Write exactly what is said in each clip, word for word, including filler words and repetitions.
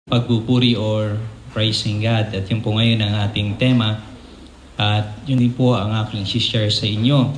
pagpupuri or praising God. At yun po ngayon ang ating tema. At yun din po ang aking share sa inyo.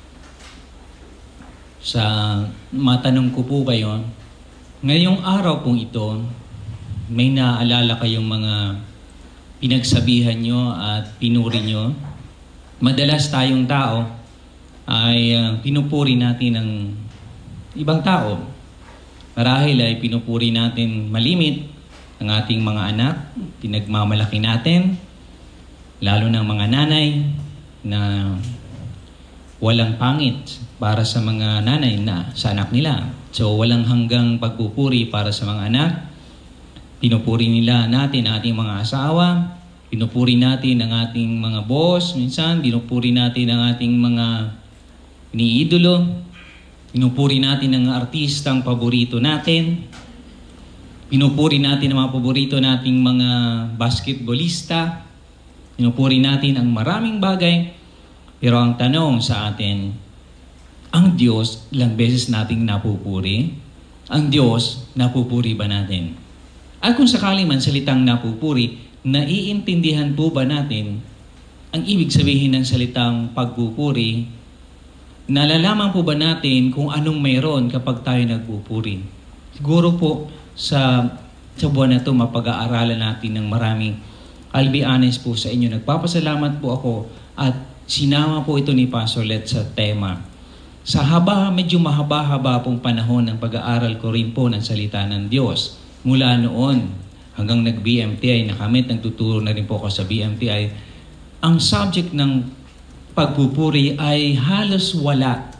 Sa matanong ko po kayo, ngayong araw pong ito, may naaalala kayong mga pinagsabihan nyo at pinuri nyo? Madalas tayong tao ay uh, pinupuri natin ang ibang tao. Marahil ay pinupuri natin malimit ang ating mga anak, pinagmamalaki natin, lalo ng mga nanay na walang pangit para sa mga nanay na sa anak nila. So walang hanggang pagpupuri para sa mga anak. Pinupuri nila natin ang ating mga asawa, pinupuri natin ang ating mga boss, minsan pinupuri natin ang ating mga iniidolo, pinupuri natin ang artistang paborito natin, pinupuri natin ang mga paborito nating mga basketballista, pinupuri natin ang maraming bagay. Pero ang tanong sa atin, ang Diyos, ilang beses nating napupuri? Ang Diyos, napupuri ba natin? At kung sakali man salitang napupuri, naiintindihan po ba natin ang ibig sabihin ng salitang pagpupuri? Nalalaman po ba natin kung anong mayroon kapag tayo nagpupuri? Siguro po sa, sa buwan na ito, mapag-aaralan natin ng maraming. I'll be honest po sa inyo, nagpapasalamat po ako at sinama po ito ni Pastor Let sa tema. Sa haba, medyo mahaba-haba pong panahon ng pag-aaral ko rin po ng salita ng Diyos. Mula noon hanggang nag-B M T I na kami, nagtuturo na rin po ako sa B M T I, ang subject ng pagpupuri ay halos wala.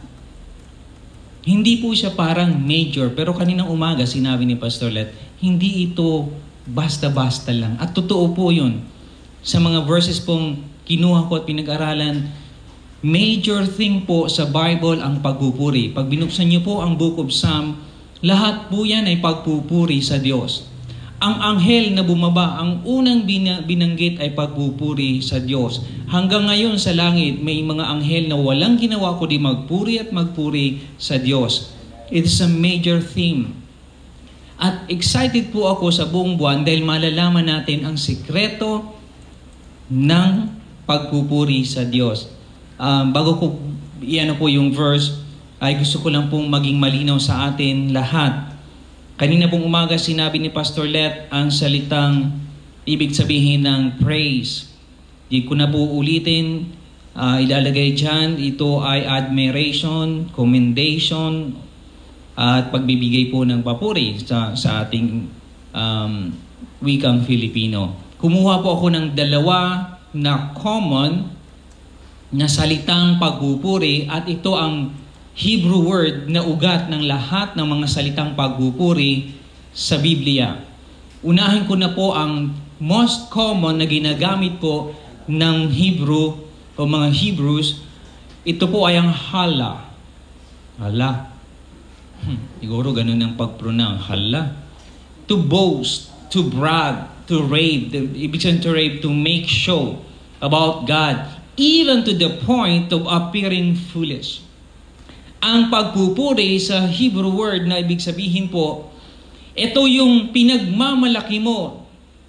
Hindi po siya parang major, pero kaninang umaga sinabi ni Pastor Let, hindi ito basta-basta lang. At totoo po yun. Sa mga verses pong kinuha ko at pinag-aralan, major thing po sa Bible ang pagpupuri. Pag binuksan niyo po ang Book of Psalm, lahat po yan ay pagpupuri sa Diyos. Ang anghel na bumaba, ang unang binanggit ay pagpupuri sa Diyos. Hanggang ngayon sa langit, may mga anghel na walang ginawa kundi magpuri at magpuri sa Diyos. It is a major theme. At excited po ako sa buong buwan dahil malalaman natin ang sikreto ng pagpupuri sa Diyos. Um, bago ko iyan po yung verse, ay gusto ko lang pong maging malinaw sa atin lahat. Kanina pong umaga sinabi ni Pastor Let ang salitang ibig sabihin ng praise. Di ko na po ulitin, uh, ilalagay dyan, ito ay admiration, commendation, at pagbibigay po ng papuri sa, sa ating um, wikang Filipino. Kumuha po ako ng dalawa na common na salitang pagpupuri at ito ang Hebrew word na ugat ng lahat ng mga salitang pagpupuri sa Biblia. Unahin ko na po ang most common na ginagamit po ng Hebrew o mga Hebrews. Ito po ay ang hala. Hala. Hmm, siguro ganun ang pag-pronounce. Hala. To boast, to brag, to rave. Ibig sabihin to rave, to make show about God. Even to the point of appearing foolish. Ang pagpupuri sa Hebrew word na ibig sabihin po, ito yung pinagmamalaki mo,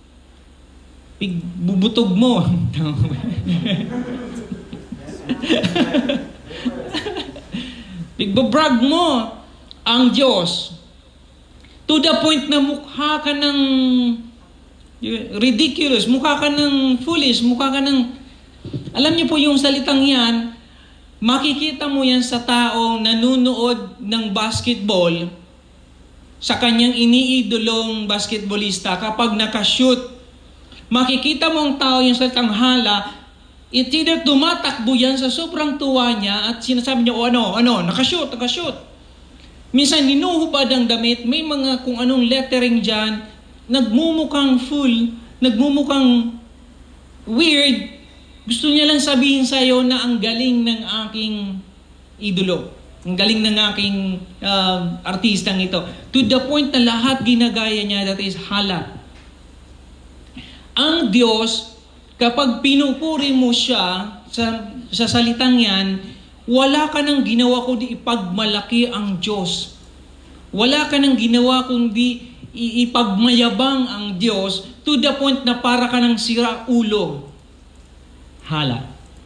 bubutog mo, pigbabrag mo ang Diyos to the point na mukha ka ng ridiculous, mukha ka ng foolish, mukha ka ng, alam niyo po yung salitang yan, makikita mo yan sa taong nanunood ng basketball sa kanyang iniidolong basketballista kapag nakashoot. Makikita mo ang tao yung salitang hala, it's either tumatakbo yan sa sobrang tuwa niya at sinasabi niya, o ano, ano, nakashoot, nakashoot. Minsan ninuhubad ang damit, may mga kung anong lettering dyan, nagmumukhang full, nagmumukhang weird. Gusto niya lang sabihin sa iyo na ang galing ng aking idolo. Ang galing ng aking uh, artistang ito. To the point na lahat ginagaya niya, that is hala. Ang Diyos, kapag pinupuri mo siya sa, sa salitang yan, wala ka nang ginawa kundi ipagmalaki ang Diyos. Wala ka nang ginawa kundi i- ipagmayabang ang Diyos to the point na para ka ng sira ulo. Hala.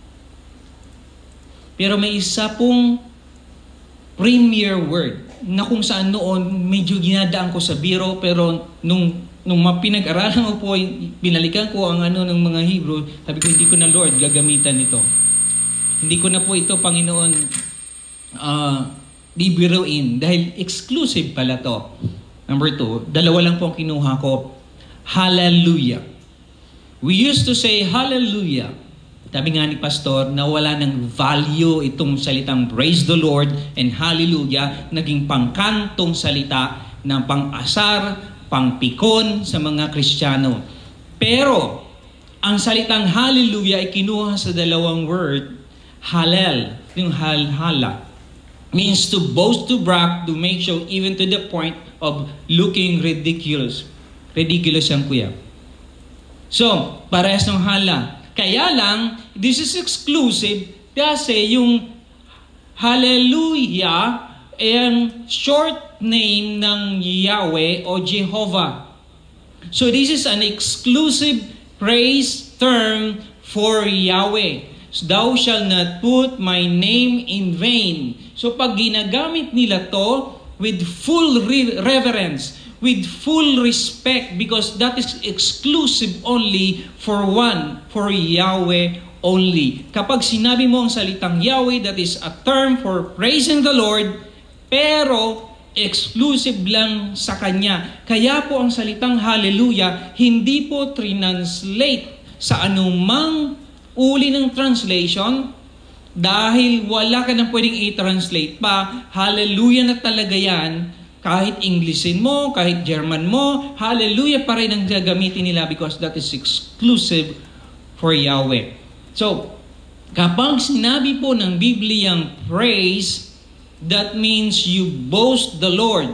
Pero may isa pong premier word na kung saan noon medyo ginadaan ko sa biro, pero nung nung mapinag-aralan ko po, pinalikan ko ang ano ng mga Hebrew, sabi ko, hindi ko na, Lord, gagamitan ito. Hindi ko na po ito, Panginoon, uh, bibiruin dahil exclusive pala to. Number two, dalawa lang po ang kinuha ko. Hallelujah. We used to say hallelujah. Sabi nga ni Pastor, na wala ng value itong salitang praise the Lord and hallelujah, naging pangkantong salita ng pang-asar, pangpikon sa mga Kristiyano. Pero, ang salitang hallelujah ay kinuha sa dalawang word, halal, yung halhala. Means to boast, to brag, to make show, even to the point of looking ridiculous. Ridiculous yan, kuya. So, parehas ng hala. Kaya lang, this is exclusive kasi yung hallelujah ay ang short name ng Yahweh o Jehovah. So this is an exclusive praise term for Yahweh. So, thou shalt not put my name in vain. So pag ginagamit nila to with full re- reverence, with full respect, because that is exclusive only for one, for Yahweh only. Kapag sinabi mo ang salitang Yahweh, that is a term for praising the Lord, pero exclusive lang sa Kanya. Kaya po ang salitang hallelujah, hindi po translate sa anumang uli ng translation, dahil wala ka nang pwedeng i-translate pa. Hallelujah na talaga yan. Kahit Englishin mo, kahit German mo, hallelujah pa rin ang gagamitin nila because that is exclusive for Yahweh. So, kapag sinabi po ng Bibliang praise, that means you boast the Lord.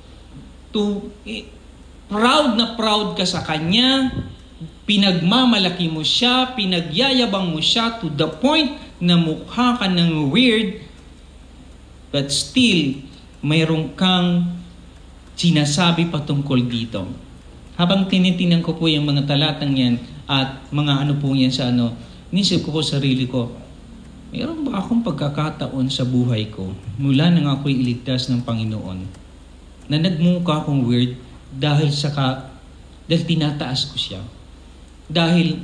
To, proud na proud ka sa Kanya, pinagmamalaki mo siya, pinagyayabang mo siya to the point na mukha ka ng weird, but still, mayroon kang sinasabi patungkol dito. Habang tinitingnan ko po yung mga talatang yan at mga ano po yan sa ano, inisip ko po sarili ko, mayroon ba akong pagkakataon sa buhay ko mula nang ako'y iligtas ng Panginoon na nagmukha akong weird dahil sa ka, dahil tinataas ko siya? Dahil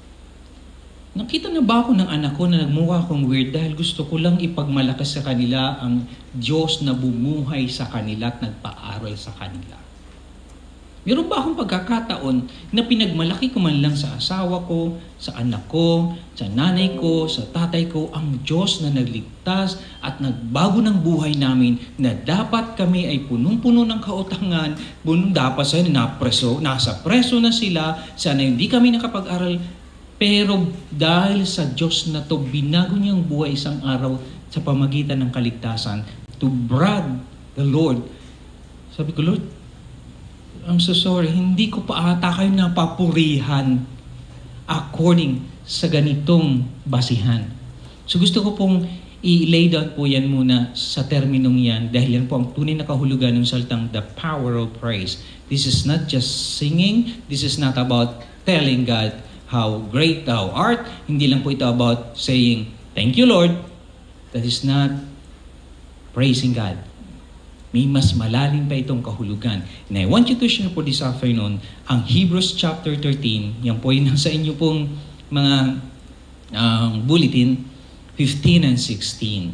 nakita na ba ako ng anak ko na nagmukha akong weird dahil gusto ko lang ipagmalakas sa kanila ang Diyos na bumuhay sa kanila at nagpaaral sa kanila? Meron ba akong pagkakataon na pinagmalaki ko man lang sa asawa ko, sa anak ko, sa nanay ko, sa tatay ko, ang Diyos na nagligtas at nagbago ng buhay namin, na dapat kami ay punong-puno ng kautangan, punong dapat sa napreso, nasa preso na sila, sana hindi kami nakapag-aral, pero dahil sa Diyos na to, binago niyang buhay isang araw sa pamagitan ng kaligtasan, to brag the Lord. Sabi ko, Lord, I'm so sorry, hindi ko pa ata kayo napapurihan according sa ganitong basihan. So gusto ko pong i-lay down po yan muna sa terminong yan, dahil yan po ang tunay na kahulugan ng salitang the power of praise. This is not just singing, this is not about telling God how great thou art. Hindi lang po ito about saying, thank you Lord. That is not praising God. May mas malalim pa itong kahulugan. And I want you to share po this afternoon ang Hebrews chapter thirteen. Yan po yung nasa inyo pong mga uh, bulletin, fifteen and sixteen.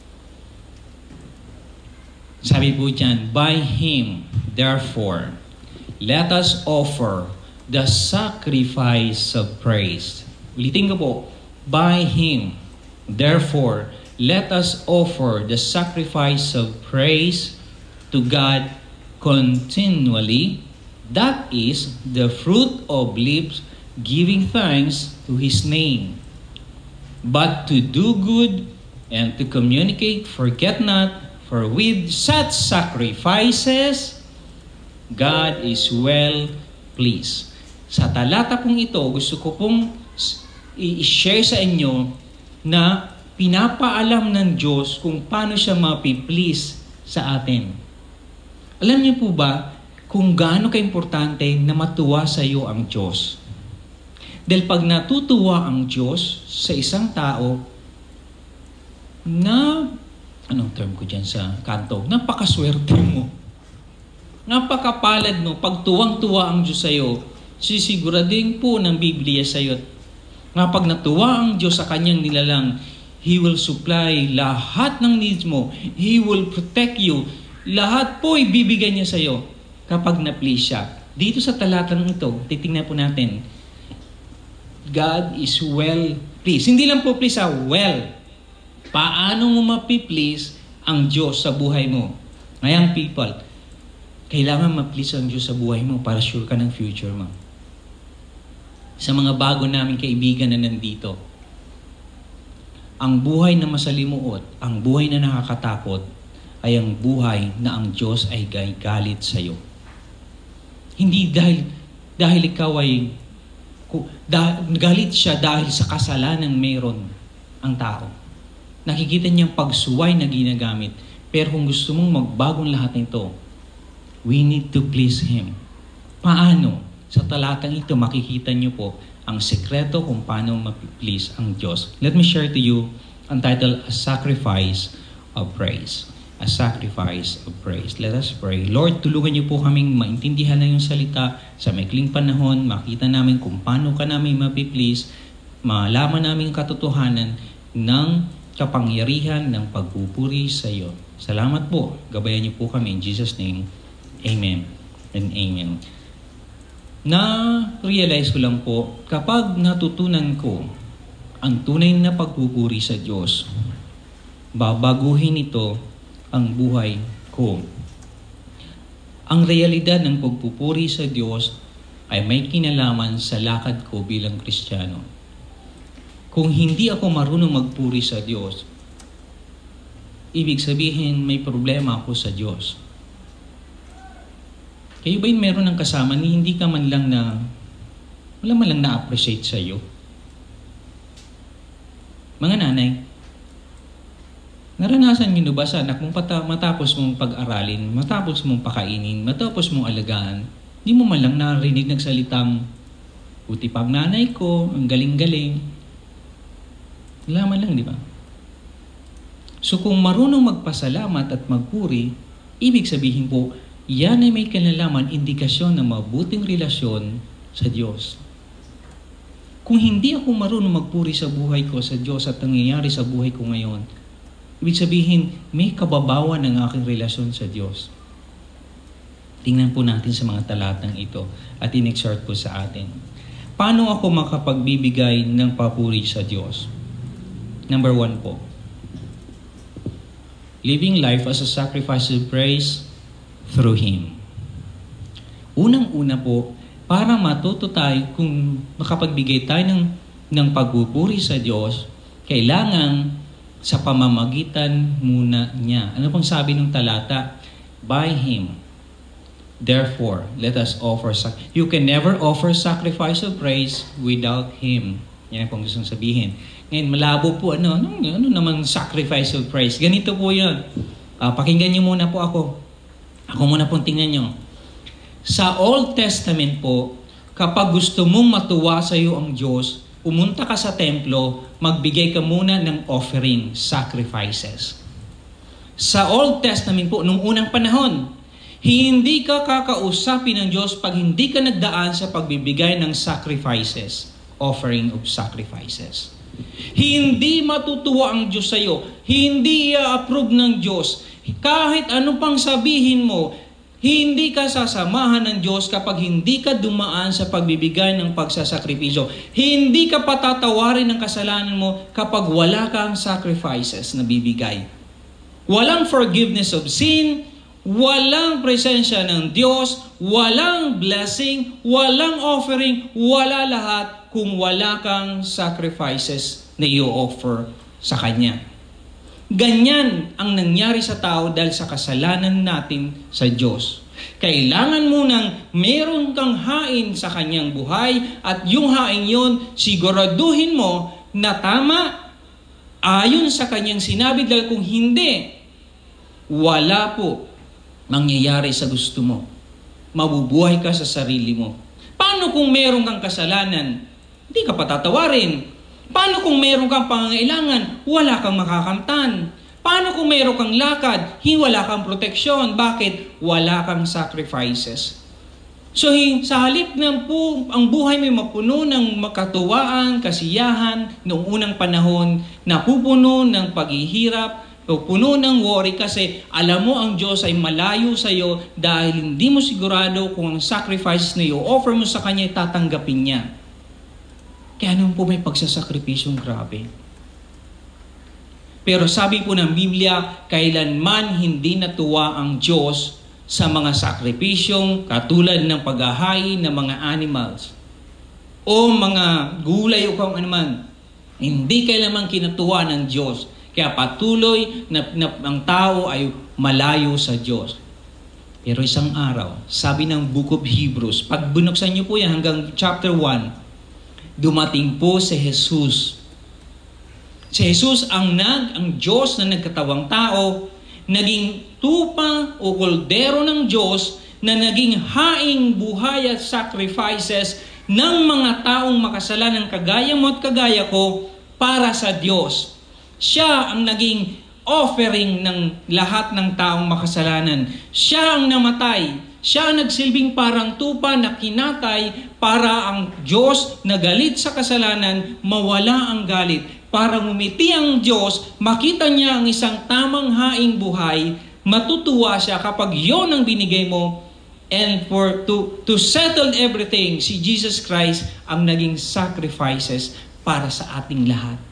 Sabi po dyan, by Him, therefore, let us offer the sacrifice of praise. Ulitin ko po, by Him, therefore, let us offer the sacrifice of praise to God continually. That is the fruit of lips giving thanks to His name. But to do good and to communicate, forget not, for with such sacrifices, God is well pleased. Sa talata pong ito, gusto ko pong i-share sa inyo na pinapaalam ng Diyos kung paano siya mapi-please sa atin. Alam niyo po ba, kung gaano ka-importante na matuwa sa iyo ang Diyos. Dahil pag natutuwa ang Diyos sa isang tao na, anong term ko dyan sa kanto, napakaswerte mo. Napakapalad mo. Pag tuwang-tuwa ang Diyos sa iyo, sisiguradin po ng Biblia sa iyo. Nga pag natuwa ang Diyos sa kanyang nilalang, He will supply lahat ng needs mo. He will protect you. Lahat po ibibigay niya sa iyo kapag na-please siya. Dito sa talatang ito, titingnan po natin, God is well pleased. Hindi lang po please, ah, well. Paano mo mapi-please ang Diyos sa buhay mo? Ngayang people, kailangan ma-please ang Diyos sa buhay mo para sure ka ng future mo. Sa mga bago naming kaibigan na nandito, ang buhay na masalimuot, ang buhay na nakakatakot, ay ang buhay na ang Diyos ay galit sa iyo. Hindi dahil, dahil ikaw ay, dahil, galit siya dahil sa kasalanan mayroon ang tao. Nakikita niyang pagsuway na ginagamit. Pero kung gusto mong magbagong lahat nito, we need to please Him. Paano? Sa talatang ito, makikita niyo po ang sekreto kung paano ma-please ang Diyos. Let me share to you ang title, A Sacrifice of Praise. A Sacrifice of Praise. Let us pray. Lord, tulungan niyo po kaming maintindihan na yung salita sa maikling panahon, makita namin kung paano ka namin ma-please, malaman namin ang katotohanan ng kapangyarihan ng pagpupuri sa iyo. Salamat po. Gabayan niyo po kami. In Jesus' name, Amen and Amen. Na-realize ko lang po, kapag natutunan ko ang tunay na pagpupuri sa Diyos, babaguhin ito ang buhay ko. Ang realidad ng pagpupuri sa Diyos ay may kinalaman sa lakad ko bilang Kristiyano. Kung hindi ako marunong magpuri sa Diyos, ibig sabihin may problema ako sa Diyos. Kayo ba'y meron ng kasama ni hindi ka man lang na, wala man lang na-appreciate sa iyo? Mga nanay, naranasan niyo ba sa anak mong pata- matapos mong pag-aralin, matapos mong pakainin, matapos mong alagaan, di mo man lang narinig nagsalitang, buti pa ang nanay ko, ang galing-galing. Wala man lang, di ba? So kung marunong magpasalamat at magpuri, ibig sabihin po, yan ay may kinalaman, indikasyon ng mabuting relasyon sa Diyos. Kung hindi ako marunong magpuri sa buhay ko sa Diyos at nangyayari sa buhay ko ngayon, ibig sabihin, may kababawan ng aking relasyon sa Diyos. Tingnan po natin sa mga talatang ito at in-exhort po sa atin. Paano ako makapagbibigay ng papuri sa Diyos? Number one po, living life as a sacrifice of praise through Him. Unang-una po, para matuto tayo kung makapagbigay tayo ng, ng pagpupuri sa Diyos, kailangan sa pamamagitan muna niya. Ano pang sabi ng talata? By Him. Therefore, let us offer sacrifice. You can never offer sacrifice of praise without Him. Yan ang pong gustong sabihin. Ngayon, malabo po, ano, ano, ano naman sacrifice of praise? Ganito po yun. Uh, pakinggan niyo muna po ako. Ako muna pong tingnan nyo. Sa Old Testament po, kapag gusto mong matuwa sa iyo ang Diyos, pumunta ka sa templo, magbigay ka muna ng offering, sacrifices. Sa Old Testament po, nung unang panahon, hindi ka kakausapin ng Diyos pag hindi ka nagdaan sa pagbibigay ng sacrifices, offering of sacrifices. Hindi matutuwa ang Diyos sa iyo. Hindi i-approve ng Diyos. Kahit ano pang sabihin mo, hindi ka sasamahan ng Diyos kapag hindi ka dumaan sa pagbibigay ng pagsasakripisyo. Hindi ka patatawarin ng kasalanan mo kapag wala kang sacrifices na bibigay. Walang forgiveness of sin, walang presensya ng Diyos, walang blessing, walang offering, wala lahat kung wala kang sacrifices na i-offer sa Kanya. Ganyan ang nangyari sa tao dahil sa kasalanan natin sa Diyos. Kailangan munang meron kang hain sa Kanyang buhay at yung hain yon siguraduhin mo na tama ayon sa Kanyang sinabi dahil kung hindi, wala po mangyayari sa gusto mo. Mabubuhay ka sa sarili mo. Paano kung meron kang kasalanan? Hindi ka patatawarin. Paano kung meron kang pangangailangan? Wala kang makakamtan. Paano kung meron kang lakad? Wala kang proteksyon. Bakit? Wala kang sacrifices. So sa halip ng po, ang buhay may mapuno ng makatuwaan, kasiyahan, noong unang panahon, napupuno ng paghihirap, o puno ng worry kasi alam mo ang Diyos ay malayo sa iyo dahil hindi mo sigurado kung ang sacrifice na i-offer mo sa Kanya ay tatanggapin niya. Kaya naman po may pagsasakripisyong grabe. Pero sabi po ng Biblia, kailanman hindi natuwa ang Diyos sa mga sakripisyong katulad ng paghahain ng mga animals o mga gulay o kung ano man. Hindi kailanman kinatuwa ng Diyos. Kaya patuloy na, na ang tao ay malayo sa Diyos. Pero isang araw, sabi ng Book of Hebrews, pag binuksan niyo po yan hanggang chapter one, dumating po si Jesus. Si Jesus ang nag, ang Diyos na nagkatawang tao, naging tupa o koldero ng Diyos na naging haing buhay at sacrifices ng mga taong makasalanan kagaya mo at kagaya ko para sa Diyos. Siya ang naging offering ng lahat ng taong makasalanan. Siya ang namatay. Siya ang nagsilbing parang tupa na kinatay para ang Diyos na galit sa kasalanan, mawala ang galit. Para ngumiti ang Diyos, makita niya ang isang tamang haing buhay, matutuwa siya kapag yon ang binigay mo. And for to, to settle everything, si Jesus Christ ang naging sacrifices para sa ating lahat.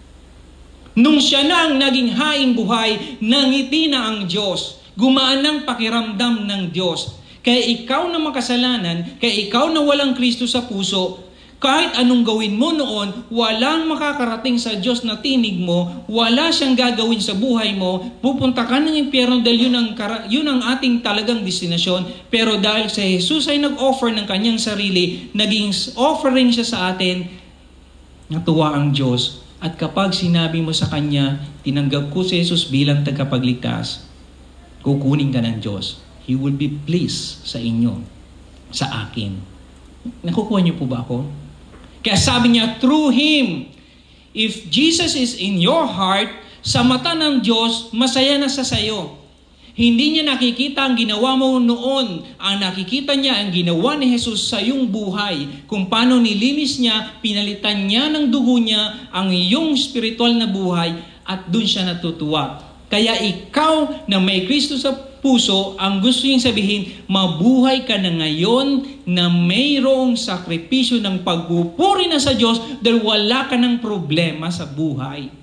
Nung siya na ang naging haing buhay, nangiti na ang Diyos. Gumaan ng pakiramdam ng Diyos. Kaya ikaw na makasalanan, kaya ikaw na walang Kristo sa puso, kahit anong gawin mo noon, walang makakarating sa Diyos na tinig mo, wala siyang gagawin sa buhay mo, pupunta ka ng impyerno dahil yun ang, yun ang ating talagang destinasyon. Pero dahil sa Jesus ay nag-offer ng kanyang sarili, naging offering siya sa atin, natuwa ang Diyos. At kapag sinabi mo sa Kanya, tinanggap ko si Jesus bilang tagapagligtas, kukunin ka ng Diyos. He will be pleased sa inyo, sa akin. Nakukuha niyo po ba ako? Kaya sabi niya, through Him, if Jesus is in your heart, sa mata ng Diyos, masaya na sa sayo. Hindi niya nakikita ang ginawa mo noon. Ang nakikita niya ang ginawa ni Jesus sa iyong buhay. Kung paano nilinis niya, pinalitan niya ng dugo niya ang iyong spiritual na buhay at dun siya natutuwa. Kaya ikaw na may Kristo sa puso, ang gusto niyang sabihin, mabuhay ka na ngayon na mayroong sakripisyo ng pagpupuri na sa Diyos dahil wala ka ng problema sa buhay.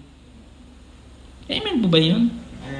Amen po ba yun?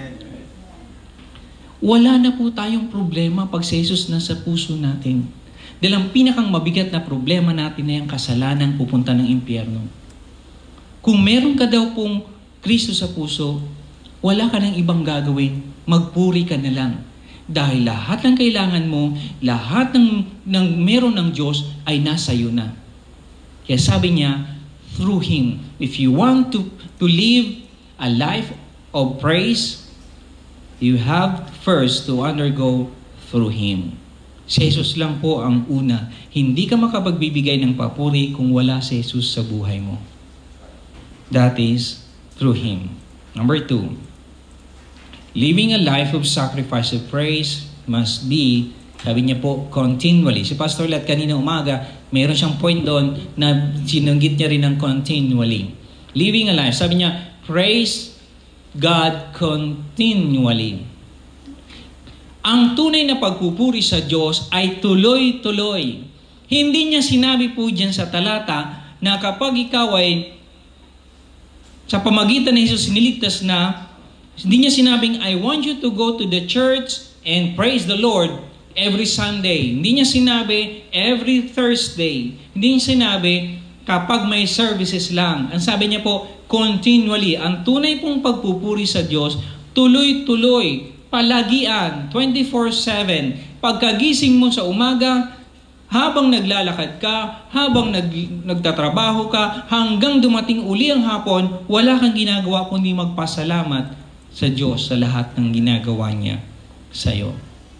Wala na po tayong problema pag si Jesus nasa puso natin. Dahil ang pinakang mabigat na problema natin na yung kasalanan pupunta ng impyerno. Kung meron ka daw pong Kristo sa puso, wala ka ng ibang gagawin, magpuri ka na lang. Dahil lahat ng kailangan mo, lahat ng, ng meron ng Diyos ay nasa iyo na. Kaya sabi niya, through Him, if you want to, to live a life of praise, you have first to undergo through Him. Si Jesus lang po ang una. Hindi ka makapagbibigay ng papuri kung wala si Jesus sa buhay mo. That is through Him. Number two, living a life of sacrifice of praise must be, sabi niya po, continually. Si Pastor Lat kanina umaga, mayroon siyang point doon na sinunggit niya rin ng continually. Living a life, sabi niya, praise God continually. Ang tunay na pagpupuri sa Diyos ay tuloy-tuloy. Hindi niya sinabi po dyan sa talata na kapag ikaw ay sa pamagitan ni Jesus siniligtas na, hindi niya sinabing, I want you to go to the church and praise the Lord every Sunday. Hindi niya sinabi, every Thursday. Hindi niya sinabi, kapag may services lang. Ang sabi niya po, continually. Ang tunay pong pagpupuri sa Diyos, tuloy-tuloy, palagian, twenty-four seven. Pagkagising mo sa umaga, habang naglalakad ka, habang nag, nagtatrabaho ka, hanggang dumating uli ang hapon, wala kang ginagawa kundi magpasalamat sa Diyos sa lahat ng ginagawa niya sa iyo.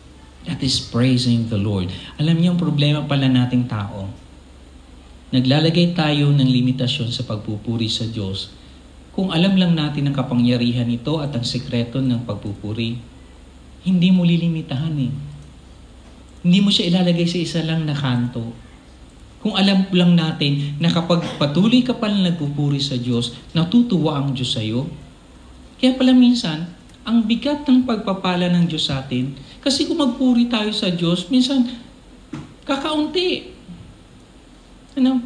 That is praising the Lord. Alam niyo, ang problema pala nating tao, naglalagay tayo ng limitasyon sa pagpupuri sa Diyos. Kung alam lang natin ang kapangyarihan nito at ang sekreto ng pagpupuri, hindi mo lilimitahan eh. Hindi mo siya ilalagay sa isa lang na kanto. Kung alam lang natin na kapag patuloy ka pala nagpupuri sa Diyos, natutuwa ang Diyos sa iyo. Kaya pala minsan, ang bigat ng pagpapala ng Diyos sa atin, kasi kung magpuri tayo sa Diyos, minsan, kakaunti. Ano?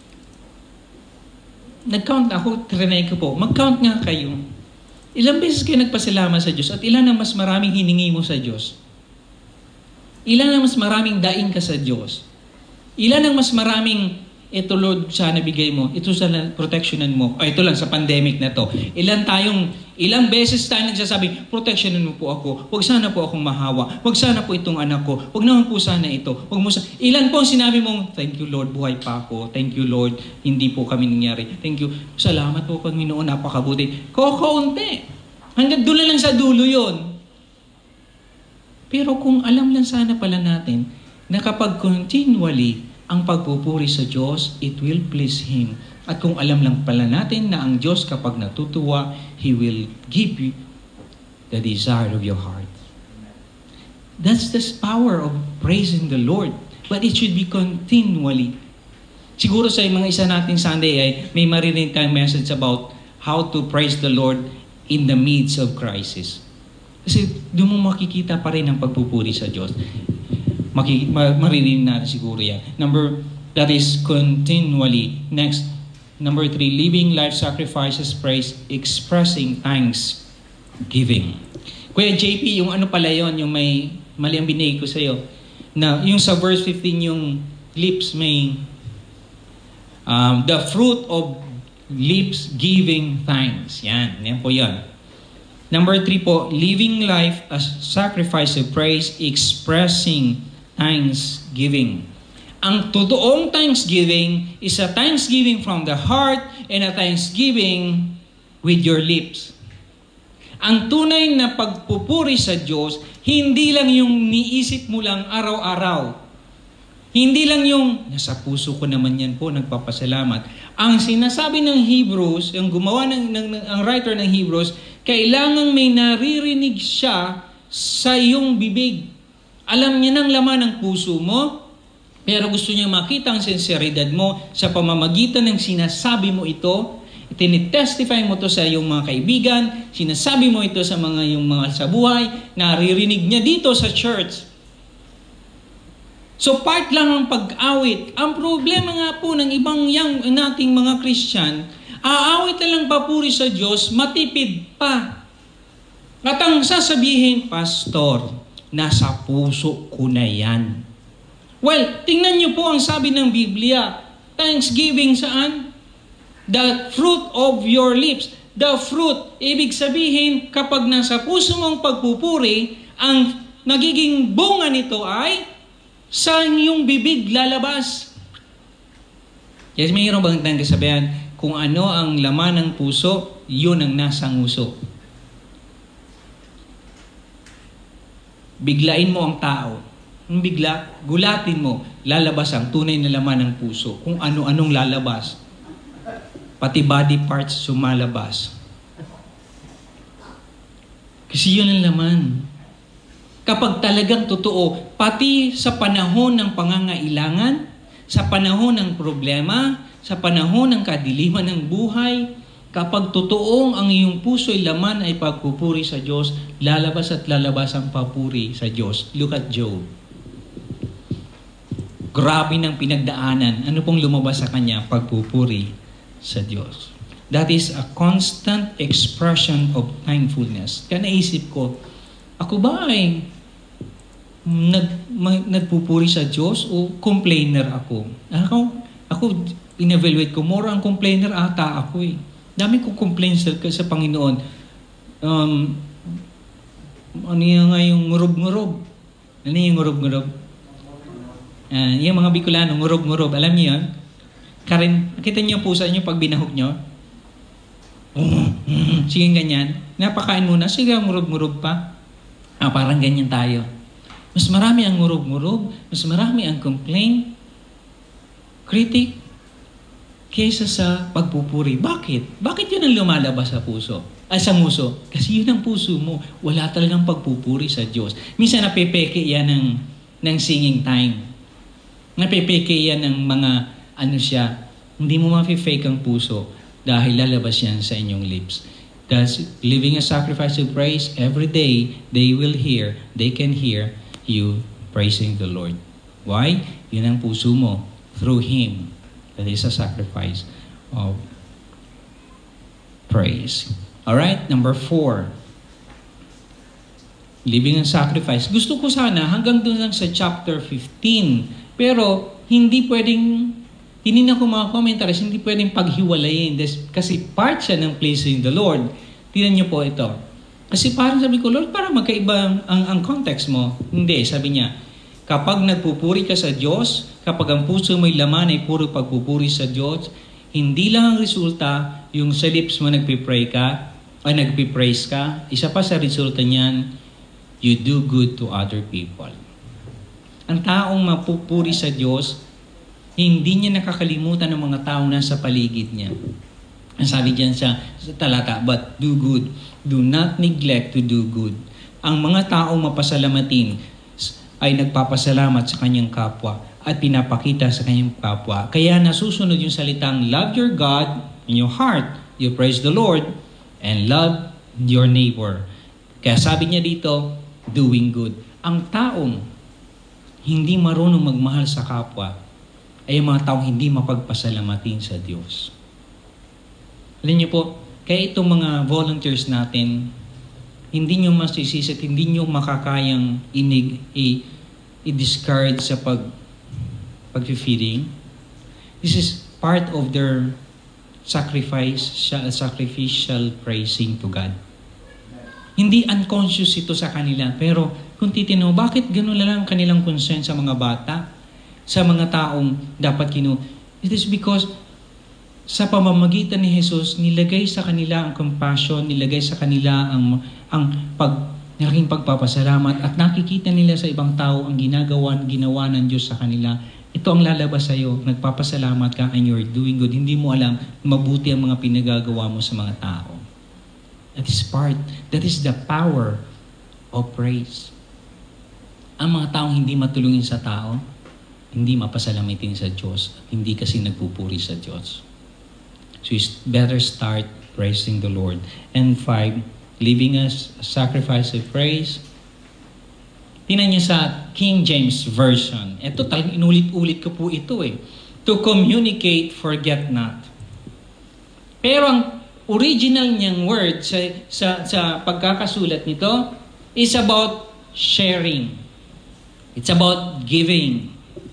Nag-count ako, trinay ko po. Mag-count nga kayo. Ilang beses kayo nagpasalamat sa Diyos at ilan ang mas maraming hiningi mo sa Diyos? Ilan ang mas maraming daing ka sa Diyos? Ilan ang mas maraming, ito Lord, sana bigay mo, ito sana protectionan mo, o ito lang sa pandemic na to. Ilan tayong, ilang beses tayo nagsasabi, protectionan mo po ako, huwag sana po akong mahawa, huwag sana po itong anak ko, huwag naman po sana ito, huwag mo sa... Ilan po ang sinabi mong, thank you Lord, buhay pa ako, thank you Lord, hindi po kami nangyari, thank you, salamat po Panginoon, napakabuti. Kakaunti. Hanggang doon lang sa dulo yon. Pero kung alam lang sana pala natin, na kapag continually ang pagpupuri sa Diyos, it will please Him. At kung alam lang pala natin na ang Diyos kapag natutuwa, He will give you the desire of your heart. That's the power of praising the Lord. But it should be continually. Siguro sa mga isa nating Sunday ay may marinig tayong message about how to praise the Lord in the midst of crisis. Kasi doon mo makikita pa rin ang pagpupuri sa Diyos. Maki, ma, marinig natin siguro yan. Number, that is continually. Next, number three, living life sacrifices praise, expressing thanks, giving. Kuya J P, yung ano pala yon, yung may, mali ang binigay ko sa'yo, na yung sa verse fifteen, yung lips may, um, the fruit of lips giving thanks. Yan, yan po yan. Number three po, living life as sacrifice of praise, expressing thanksgiving. Ang totoong thanksgiving is a thanksgiving from the heart and a thanksgiving with your lips. Ang tunay na pagpupuri sa Diyos, hindi lang yung niisip mo lang araw-araw. Hindi lang yung, nasa puso ko naman yan po, nagpapasalamat. Ang sinasabi ng Hebrews, yung gumawa ng, ng, ng ang writer ng Hebrews, kailangan may naririnig siya sa iyong bibig. Alam niya ng laman ng puso mo, pero gusto niya makita ang sinseridad mo sa pamamagitan ng sinasabi mo ito. Tinitestify mo ito sa iyong mga kaibigan, sinasabi mo ito sa mga iyong mga sa buhay, naririnig niya dito sa church. So part lang ang pag-awit. Ang problema nga po ng ibang yang nating mga Christian, aawit na lang papuri sa Diyos, matipid pa. At ang sasabihin, Pastor, nasa puso ko na yan. Well, tingnan niyo po ang sabi ng Biblia. Thanksgiving saan? The fruit of your lips. The fruit, ibig sabihin, kapag nasa puso mong pagpupuri, ang nagiging bunga nito ay sa iyong bibig lalabas. Yes, mayroon bang tayong kasabihan, kung ano ang laman ng puso, yun ang nasa nguso. Biglain mo ang tao. Ang bigla, gulatin mo, lalabas ang tunay na laman ng puso. Kung ano-anong lalabas. Pati body parts sumalabas. Kasi yun ang laman. Kapag talagang totoo, pati sa panahon ng pangangailangan, sa panahon ng problema, sa panahon ng kadiliman ng buhay, kapag totoong ang iyong puso ay laman ay pagpupuri sa Diyos, lalabas at lalabas ang papuri sa Diyos. Look at Job. Grabe ng pinagdaanan. Ano pong lumabas sa kanya? Pagpupuri sa Diyos. That is a constant expression of thankfulness. Kaya naisip ko, ako ba ay nag, mag, nagpupuri sa Diyos o complainer ako? Ako, ako in-evaluate ko, more ang complainer ata ako eh. Dami kong complaints sa, sa Panginoon. Um, ano yung nga yung ngurub-ngurub? Ano yung ngurub-ngurub? Uh, yung mga Bicolano, ngurub-ngurub. Alam niyo yun? Karen, kita niyo po sa inyo pag binahog niyo? Sige ganyan. Napakain muna. Sige, ngurub-ngurub pa. Ah, parang ganyan tayo. Mas marami ang ngurog-ngurog, mas marami ang complaint, critic, kaysa sa pagpupuri. Bakit? Bakit yun ang lumalabas sa puso? Ay, sa muso. Kasi yun ang puso mo. Wala talagang pagpupuri sa Diyos. Minsan napepeke yan ng, ng singing time. Napepeke yan ng mga, ano siya, hindi mo ma-fake ang puso dahil lalabas yan sa inyong lips. Thus, living a sacrifice of praise, every day, they will hear, they can hear you praising the Lord. Why? Yun ang puso mo. Through Him. That is a sacrifice of praise. Alright, number four. Living a sacrifice. Gusto ko sana hanggang doon lang sa chapter fifteen. Pero hindi pwedeng, hindi na ko mga commentaries, hindi pwedeng paghiwalayin. Kasi part siya ng pleasing the Lord. Tingnan niyo po ito. Kasi parang sabi ko, Lord, parang magkaiba ang, ang context mo. Hindi, sabi niya, kapag nagpupuri ka sa Diyos, kapag ang puso mo'y laman ay puro pagpupuri sa Diyos, hindi lang ang resulta, yung sa lips mo nagpipray ka, ay nagpipraise ka, isa pa sa resulta niyan, you do good to other people. Ang taong mapupuri sa Diyos, hindi niya nakakalimutan ng mga taong nasa paligid niya. Ang sabi diyan sa, sa talata, but do good. Do not neglect to do good. Ang mga taong mapasalamatin ay nagpapasalamat sa kanyang kapwa at pinapakita sa kanyang kapwa. Kaya nasusunod yung salitang, love your God in your heart. You praise the Lord and love your neighbor. Kaya sabi niya dito, doing good. Ang taong hindi marunong magmahal sa kapwa ay mga taong hindi mapagpasalamatin sa Diyos. Alam niyo po, kaya itong mga volunteers natin, hindi nyo masisisit, hindi nyo makakayang inig, i, i-discard sa pag, pag-feeding. This is part of their sacrifice, sacrificial praising to God. Hindi unconscious ito sa kanila, pero kung titino, bakit gano'n lang kanilang concern sa mga bata, sa mga taong dapat kinu... It is because sa pamamagitan ni Jesus, nilagay sa kanila ang compassion, nilagay sa kanila ang ang pag naging pagpapasalamat at nakikita nila sa ibang tao ang ginagawa, ginawa ng Diyos sa kanila. Ito ang lalabas sa iyo, nagpapasalamat ka and you're doing good. Hindi mo alam mabuti ang mga pinagagawa mo sa mga tao. That is part, that is the power of praise. Ang mga taong hindi matulungin sa tao, hindi mapasalamitin sa Diyos, hindi kasi nagpupuri sa Diyos. So you better start praising the Lord. And five, living a sacrifice of praise. Tingnan niyo sa King James Version. Ito talagang inulit-ulit ko po ito eh. To communicate, forget not. Pero ang original niyang word sa, sa, sa pagkakasulat nito is about sharing. It's about giving.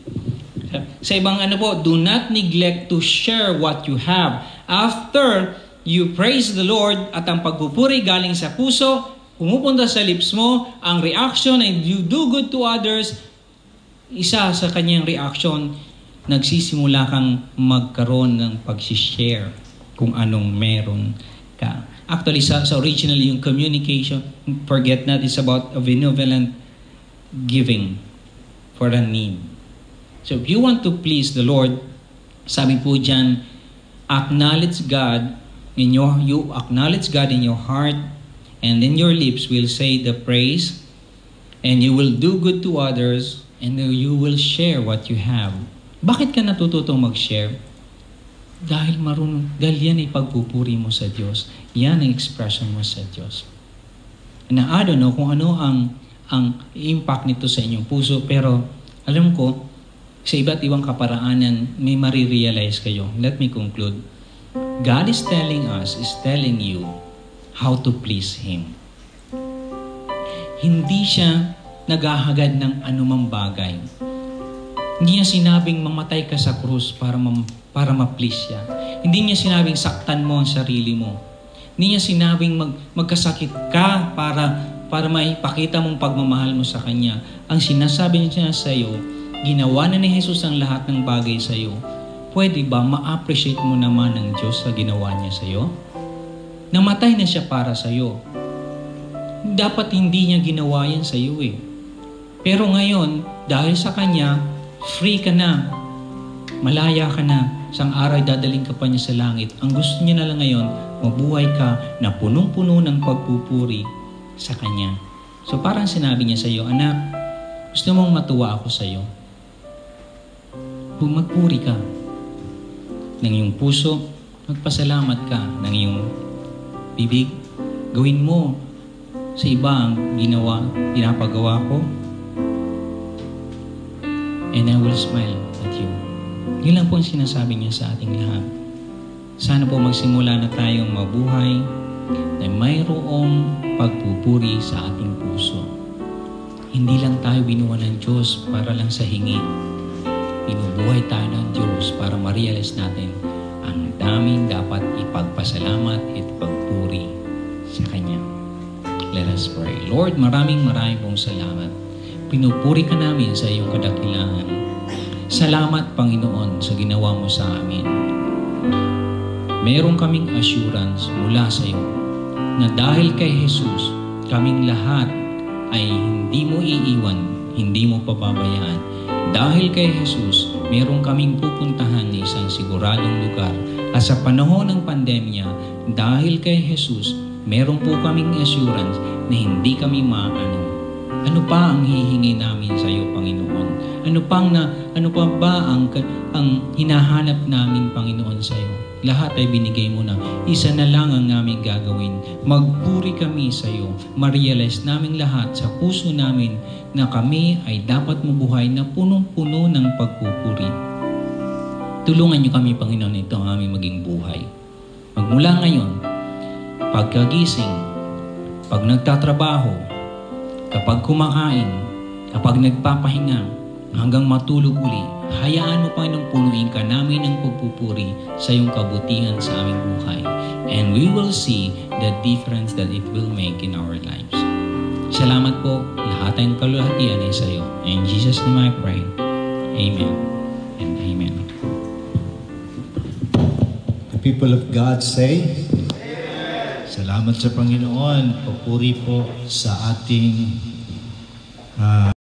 Sa ibang ano po, do not neglect to share what you have. After you praise the Lord at ang pagpupuri galing sa puso, pumupunta sa lips mo, ang reaction ay you do good to others, isa sa kanyang reaction, nagsisimula kang magkaroon ng pag-share kung anong meron ka. Actually, sa, sa original yung communication, forget not, is about a benevolent giving for a need. So if you want to please the Lord, sabi po dyan, acknowledge God in your, you acknowledge God in your heart, and then your lips will say the praise, and you will do good to others, and you will share what you have. Bakit ka natututong mag-share? Dahil marunong, dahil yan ay pagpupuri mo sa Diyos. Yan ang expression mo sa Diyos. Na I don't know kung ano ang, ang impact nito sa inyong puso, pero alam ko, sa iba't ibang kaparaanan, may marirealize kayo. Let me conclude. God is telling us, is telling you how to please Him. Hindi siya naghahagad ng anumang bagay. Hindi niya sinabing mamatay ka sa krus para, ma- para ma-please siya. Hindi niya sinabing saktan mo ang sarili mo. Hindi niya sinabing mag- magkasakit ka para, para maipakita mong pagmamahal mo sa Kanya. Ang sinasabi niya sa iyo, ginawa na ni Jesus ang lahat ng bagay sa iyo. Pwede ba ma-appreciate mo naman ng Diyos sa ginawa niya sa iyo? Namatay na siya para sa iyo. Dapat hindi niya ginawa yan sa iyo eh. Pero ngayon, dahil sa Kanya, free ka na. Malaya ka na. Isang araw dadaling ka pa niya sa langit. Ang gusto niya na lang ngayon, mabuhay ka na punong-puno ng pagpupuri sa Kanya. So parang sinabi niya sa iyo, anak, gusto mong matuwa ako sa iyo? Kung magpuri ka ng iyong puso, magpasalamat ka ng iyong bibig, gawin mo sa iba ang ginawa, pinapagawa ko, and I will smile at you. Yun lang po ang sinasabi niya sa ating lahat. Sana po magsimula na tayong mabuhay na mayroong pagpupuri sa ating puso. Hindi lang tayo binuha ng Diyos para lang sa hingi. Binubuhay tayo ng Diyos para ma-realize natin ang daming dapat ipagpasalamat at pagpuri sa Kanya. Let us pray. Lord, maraming maraming pong salamat. Pinupuri ka namin sa iyong kadakilaan. Salamat, Panginoon, sa ginawa mo sa amin. Meron kaming assurance mula sa iyo na dahil kay Jesus, kaming lahat ay hindi mo iiwan, hindi mo pababayaan. Dahil kay Jesus, meron kaming pupuntahan na isang siguradong lugar. At sa panahon ng pandemya, dahil kay Jesus, meron po kaming assurance na hindi kami maano. Ano pa ang hihingi namin sa iyo, Panginoon? Ano pang na ano pa ba ang ang hinahanap namin, Panginoon, sa iyo? Lahat ay binigay mo na. Isa na lang ang naming gagawin. Magpuri kami sa iyo. Ma-realize namin lahat sa puso namin na kami ay dapat mabuhay na punong-puno ng pagpupuri. Tulungan niyo kami, Panginoon, ito ang aming maging buhay. Magmula ngayon, pagkagising, pag nagtatrabaho, kapag kumakain, kapag nagpapahinga, hanggang matulog uli, hayaan mo, Panginoon, punuin ka namin ng pagpupuri sa iyong kabutihan sa aming buhay. And we will see the difference that it will make in our lives. Salamat po, lahat ng kalulahatian ay sa iyo. In Jesus' name I pray. Amen and amen. The people of God say, salamat sa Panginoon. Papuri po sa ating uh,